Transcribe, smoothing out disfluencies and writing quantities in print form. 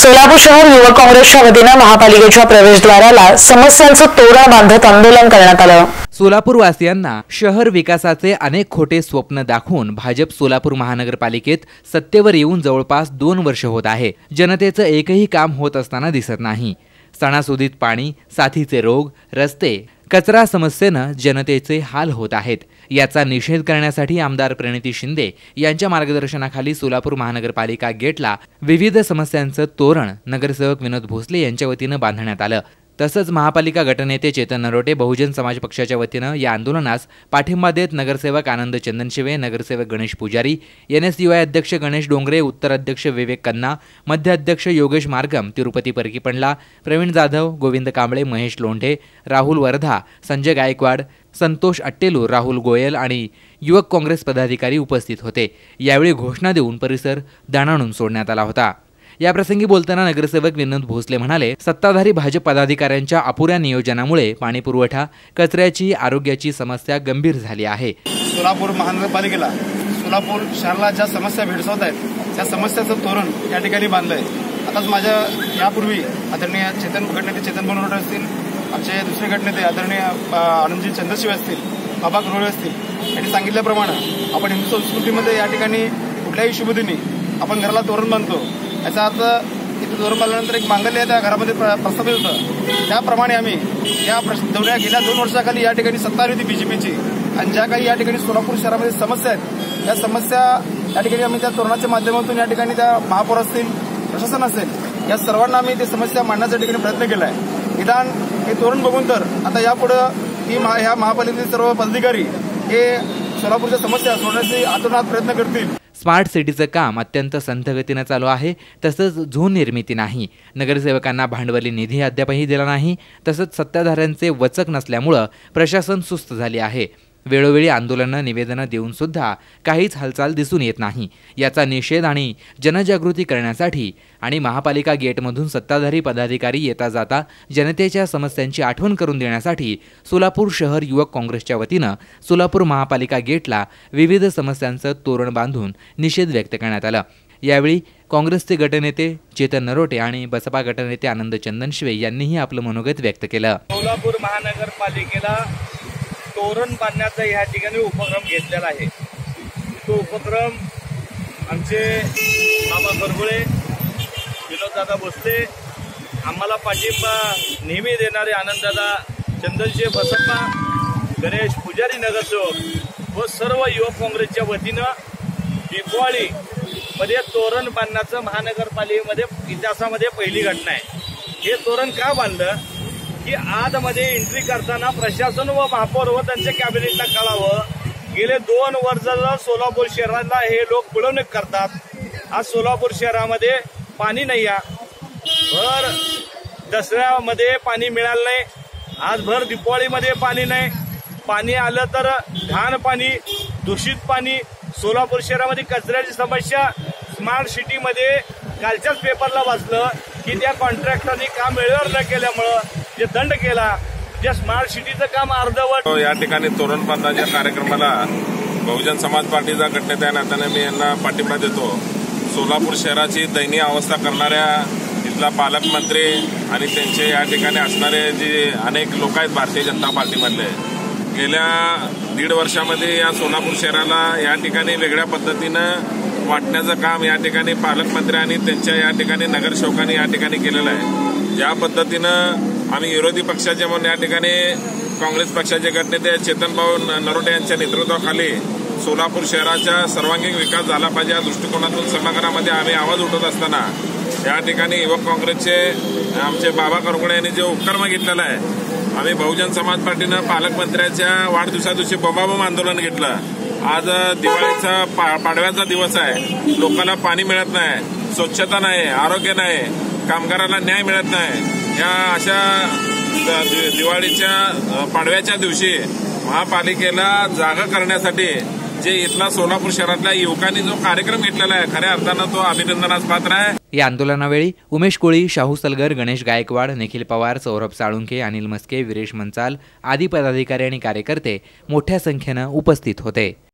सोलापूर शहर युवक काँग्रेसच्या वतीने महापालिकेच्या प्रवेशद्वाराला समस्यांचं तोरण बांधत आंदोलन करण्यात आलं। सोलापूर वासियांना शहर विकासाचे अनेक खोटे स्वप्न दाखवून भाजप सोलापूर महानगरपालिकेत सत्तेवर येऊन जवळपास 2 वर्ष होत आहे। जनतेचं एकही काम होत असताना दिसत नाही। सणासुदीत पाणी, साथीचे रोग, रस्ते, कचरा समस्येने जनतेचे हाल होत आहेत। याचा निषेध करण्यासाठी आमदार प्रणिती शिंदे यांच्या मार्गदर्शनाखाली सोलापूर महानगरपालिका गेटला विविध समस्यांचं तोरण नगरसेवक विनोद भोसले यांच्या वतीने बांधण्यात आलं। तसंच महापालिका गटनेते चेतन नरोटे बहुजन समाज पक्षाच्या वतीने या आंदोलनास पाठिंबा देत नगरसेवक आनंद चंदनशिवे, नगरसेवक गणेश पुजारी, NSUI अध्यक्ष गणेश डोंगरे, उत्तर अध्यक्ष विवेक कन्ना, मध्य अध्यक्ष योगेश मार्गम, तिरुपती परकीपंडला, प्रवीण जाधव, गोविंद कांबळे, महेश लोंढे, राहुल वर्धा, संजय गायकवाड, संतोष अट्टेलूर, राहुल गोयल आणि युवक काँग्रेस पदाधिकारी उपस्थित होते। यावेळी घोषणा देऊन परिसर दणाणून सोडण्यात आला होता। या प्रसंगी बोलताना नगरसेवक विनोद भोसले म्हणाले, सत्ताधारी भाजप पदाधिकाऱ्यांच्या अपुऱ्या नियोजनामुळे पाणीपुरवठा, कचऱ्याची, आरोग्याची समस्या गंभीर झाली आहे। सोलापूर महानगरपालिकेला सोलापूर शहराला ज्या समस्या भेडसावत आहेत त्या समस्याचं तोरण या ठिकाणी बांधलंय। आताच माझ्या यापूर्वी आदरणीय गटनेते चेतन बनवडे असतील, आमचे दुसरे गटनेते आदरणीय आनंदजी चंद्रशिवे असतील, बाबा करोळे असतील यांनी सांगितल्याप्रमाणे आपण हिंदू संस्कृतीमध्ये या ठिकाणी कुठल्याही शुभदिनी आपण घराला तोरण बांधतो। याचा अर्थ इथे तोरण बांधल्यानंतर एक मांगल्य त्या घरामध्ये प्रस्थापित होतं। त्याप्रमाणे आम्ही या गेल्या 2 वर्षाखाली या ठिकाणी सत्ता होती बीजेपीची, आणि ज्या काही या ठिकाणी सोलापूर शहरामध्ये समस्या आहेत त्या समस्या या ठिकाणी आम्ही त्या तोरणाच्या माध्यमातून या ठिकाणी त्या महापौर असतील, प्रशासन असेल, या सर्वांना आम्ही ते समस्या मांडण्याचा ठिकाणी प्रयत्न केला आहे। निदान हे तोरण बघून तर आता यापुढे ह्या महापालिकेचे सर्व पदाधिकारी हे सोलापूरच्या समस्या सोडण्याचे आतोनात प्रयत्न करतील। स्मार्ट सिटीचं काम अत्यंत संथ गतीने चालू आहे। तसंच झोन निर्मिती नाही, नगरसेवकांना भांडवली निधी अद्यापही दिला नाही। तसंच सत्ताधाऱ्यांचे वचक नसल्यामुळे प्रशासन सुस्त झाले आहे। वेळोवेळी आंदोलनं, निवेदनं देऊन सुद्धा काहीच हालचाल दिसून येत नाही। याचा निषेध आणि जनजागृती करण्यासाठी आणि महापालिका गेटमधून सत्ताधारी पदाधिकारी येता जाता जनतेच्या समस्यांची आठवण करून देण्यासाठी सोलापूर शहर युवक काँग्रेसच्या वतीनं सोलापूर महापालिका गेटला विविध समस्यांचं तोरण बांधून निषेध व्यक्त करण्यात आला। यावेळी काँग्रेसचे गटनेते चेतन नरोटे आणि बसपा गटनेते आनंद चंदनशिवे यांनीही आपलं मनोगत व्यक्त केलं। सोलापूर महानगरपालिकेला तोरण बांधण्याचा या ठिकाणी उपक्रम घेतलेला आहे। तो उपक्रम आमचे बाबा करगुळे, विनोददादा भोसले, आम्हाला पाठिंबा नेहमी देणारे आनंददादा चंदनशिवे बसप्पा, गणेश पुजारी नगरसेवक व सर्व युवक काँग्रेसच्या वतीनं दिवाळीमध्ये तोरण बांधण्याचं महानगरपालिकेमध्ये इतिहासामध्ये पहिली घटना आहे। हे तोरण का बांधलं की आतमध्ये एंट्री करताना प्रशासन व महापौर व त्यांच्या कॅबिनेटला कळावं, गेले 2 वर्ष सोलापूर शहराला हे लोक पिळवणूक करतात। आज सोलापूर शहरामध्ये पाणी नाही आहे, भर दसऱ्यामध्ये पाणी मिळालं नाही, आज भर दिवाळीमध्ये पाणी नाही। पाणी आलं तर घाण पाणी, दूषित पाणी, सोलापूर शहरामध्ये कचऱ्याची समस्या। स्मार्ट सिटीमध्ये कालच्याच पेपरला वाचलं की त्या कॉन्ट्रॅक्टरनी काम वेळेवर न केल्यामुळं जे दंड केला, जे स्मार्ट सिटीचं काम अर्धवट। या ठिकाणी तोरण बांधण्याच्या कार्यक्रमाला बहुजन समाज पार्टीचा गटनेता या नात्याने मी यांना पाठिंबा देतो। सोलापूर शहराची दयनीय अवस्था करणाऱ्या इथला पालकमंत्री आणि त्यांचे या ठिकाणी असणारे जे अनेक लोक आहेत भारतीय जनता पार्टीमधले, गेल्या 1.5 वर्षामध्ये या सोलापूर शहराला या ठिकाणी वेगळ्या पद्धतीनं वाटण्याचं काम या ठिकाणी पालकमंत्री आणि त्यांच्या या ठिकाणी नगरसेवकांनी या ठिकाणी केलेलं आहे। ज्या पद्धतीनं आम्ही विरोधी पक्षाचे म्हणून या ठिकाणी काँग्रेस पक्षाचे गटनेते चेतनभाऊ नरोटे यांच्या नेतृत्वाखाली सोलापूर शहराचा सर्वांगीण विकास झाला पाहिजे या दृष्टिकोनातून सभागृहामध्ये आम्ही आवाज उठवत असताना या ठिकाणी युवक काँग्रेसचे आमचे बाबा करगुळे यांनी जे उपक्रम घेतलेला आहे, आम्ही बहुजन समाज पार्टीनं पालकमंत्र्यांच्या वाढदिवसादिवशी बंबाबंब आंदोलन घेतलं। आज दिवाळीचा पाडव्याचा दिवस आहे, लोकांना पाणी मिळत नाही, स्वच्छता नाही, आरोग्य नाही, कामगाराला न्याय मिळत नाही। या अशा दिवाळीच्या पाडव्याच्या दिवशी महापालिकेला जागा करण्यासाठी जे इथला सोलापूर शहरातल्या युवकांनी जो कार्यक्रम घेतलेला आहे, खऱ्या अर्थानं तो अभिनंदनास पात्र आहे। या आंदोलनावेळी उमेश कोळी, शाहू सलगर, गणेश गायकवाड, निखिल पवार, सौरभ साळुंखे, अनिल मस्के, वीरेश मंचाल आदी पदाधिकारी आणि कार्यकर्ते मोठ्या संख्येने उपस्थित होते।